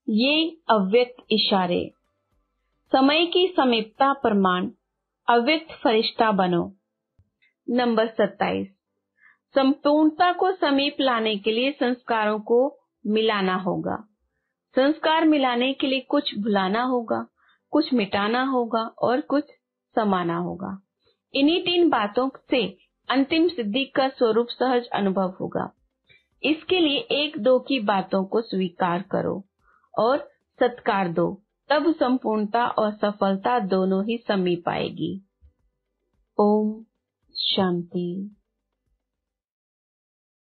ये अव्यक्त इशारे। समय की समीपता प्रमाण अव्यक्त फरिश्ता बनो। नंबर 27, संपूर्णता को समीप लाने के लिए संस्कारों को मिलाना होगा। संस्कार मिलाने के लिए कुछ भुलाना होगा, कुछ मिटाना होगा और कुछ समाना होगा। इन्हीं 3 बातों से अंतिम सिद्धि का स्वरूप सहज अनुभव होगा। इसके लिए 1-2 की बातों को स्वीकार करो और सत्कार दो, तब संपूर्णता और सफलता दोनों ही समीप आएगी। ओम शांति।